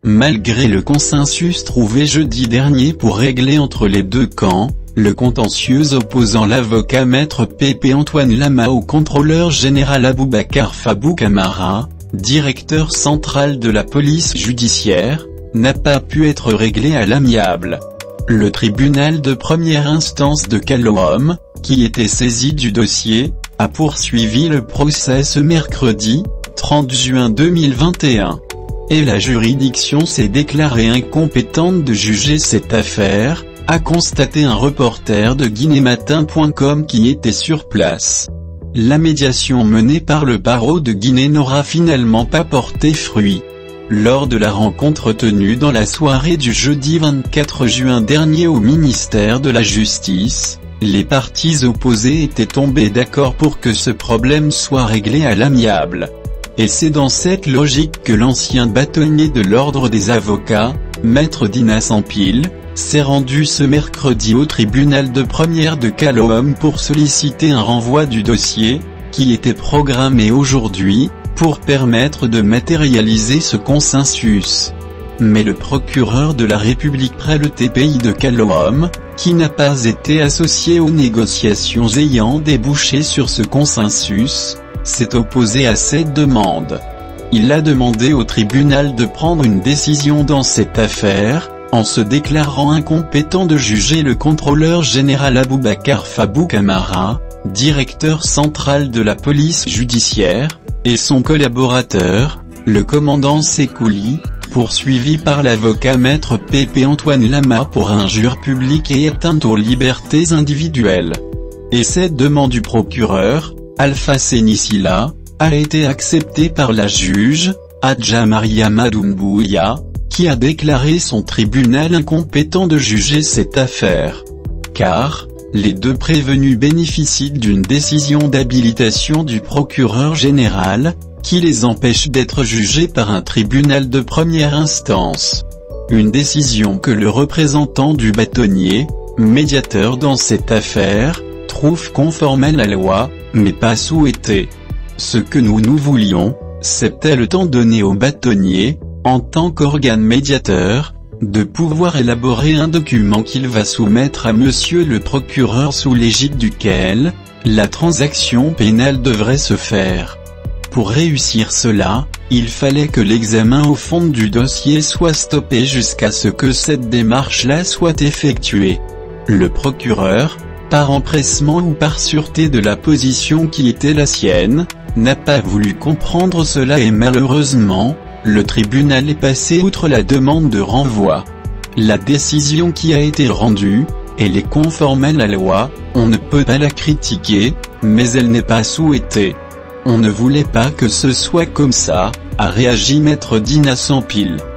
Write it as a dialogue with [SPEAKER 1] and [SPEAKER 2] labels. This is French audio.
[SPEAKER 1] Malgré le consensus trouvé jeudi dernier pour régler entre les deux camps, le contentieux opposant l'avocat maître P.P. Antoine Lama au contrôleur général Aboubacar Fabou Camara, directeur central de la police judiciaire, n'a pas pu être réglé à l'amiable. Le tribunal de première instance de Caloum, qui était saisi du dossier, a poursuivi le procès ce mercredi, 30 juin 2021. Et la juridiction s'est déclarée incompétente de juger cette affaire, a constaté un reporter de guinématin.com qui était sur place. La médiation menée par le barreau de Guinée n'aura finalement pas porté fruit. Lors de la rencontre tenue dans la soirée du jeudi 24 juin dernier au ministère de la Justice, les parties opposées étaient tombées d'accord pour que ce problème soit réglé à l'amiable. Et c'est dans cette logique que l'ancien bâtonnier de l'ordre des avocats, maître Dina Sampil, s'est rendu ce mercredi au tribunal de première de Caloum pour solliciter un renvoi du dossier, qui était programmé aujourd'hui, pour permettre de matérialiser ce consensus. Mais le procureur de la République près le TPI de Caloum, qui n'a pas été associé aux négociations ayant débouché sur ce consensus, s'est opposé à cette demande. Il a demandé au tribunal de prendre une décision dans cette affaire, en se déclarant incompétent de juger le contrôleur général Aboubacar Fabou Camara, directeur central de la police judiciaire, et son collaborateur, le commandant Sekouli, poursuivi par l'avocat maître P.P. Antoine Lama pour injure publique et atteinte aux libertés individuelles. Et cette demande du procureur, Alpha Sénissila, a été acceptée par la juge, Adja Mariama Doumbouya, qui a déclaré son tribunal incompétent de juger cette affaire. Car, les deux prévenus bénéficient d'une décision d'habilitation du procureur général, qui les empêche d'être jugés par un tribunal de première instance. Une décision que le représentant du bâtonnier, médiateur dans cette affaire, trouve conforme à la loi, mais pas souhaitée. Ce que nous voulions, c'était le temps donné au bâtonnier, en tant qu'organe médiateur, de pouvoir élaborer un document qu'il va soumettre à monsieur le procureur sous l'égide duquel, la transaction pénale devrait se faire. Pour réussir cela, il fallait que l'examen au fond du dossier soit stoppé jusqu'à ce que cette démarche-là soit effectuée. Le procureur, par empressement ou par sûreté de la position qui était la sienne, n'a pas voulu comprendre cela et malheureusement, le tribunal est passé outre la demande de renvoi. La décision qui a été rendue, elle est conforme à la loi, on ne peut pas la critiquer, mais elle n'est pas souhaitée. On ne voulait pas que ce soit comme ça, a réagi maître Dina Sampil.